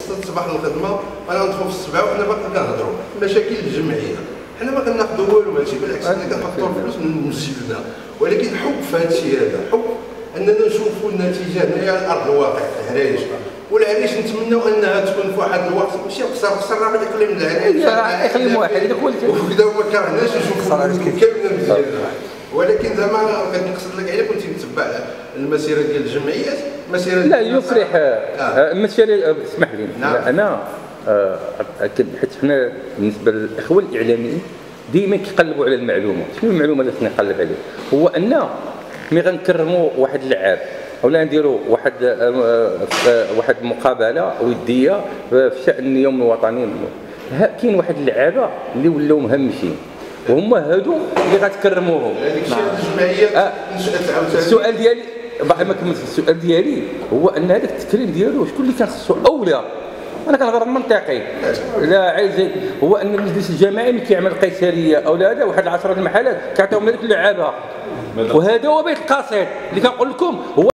الصباح الخدمه انا ندخل في السبعه وحنا باقي كنهضروا مشاكل الجمعيه، حنا ما كناخذوا والو هادشي، بالعكس حنا كنحطوا الفلوس من مسجلنا، ولكن حب في هادشي هذا، حب اننا نشوفوا النتيجه هنايا على ارض الواقع في العرائش. والعريش نتمنوا انها تكون في واحد الوقت ماشي قصر راه الاقليم العرائش اقليم واحد هذاك هو وكذا، وما كرهناش نشوفوا كاملين ديالنا، ولكن زعما كنقصد لك على كنتي متبع المسيره ديال الجمعيات، مسيره لا يفرح المسيره. اسمح لي. نعم. انا حيت حنا بالنسبه للاخوه الاعلاميين ديما كيقلبوا على المعلومه. شنو المعلومه اللي خصنا نقلب عليها؟ هو ان ملي غنكرموا واحد اللعاب اولا نديروا واحد مقابله وديه في شان اليوم الوطني، كاين واحد اللعابه اللي ولاو مهمشين وهم هادو اللي غتكرموهم. هذيك الشيء الجمعيه نشات عاوتاني. السؤال ديالي باقي ما كملتش. السؤال ديالي هو ان هذاك التكريم ديالو شكون اللي كان خصو اولى؟ انا كنهضر منطقي، لا عايز هو ان المجلس الجماعي ملي كيعمل قيصريه او هذا واحد 10 المحلات كيعطيهم هذيك اللعابه، وهذا هو بيت القصيد اللي كنقول لكم هو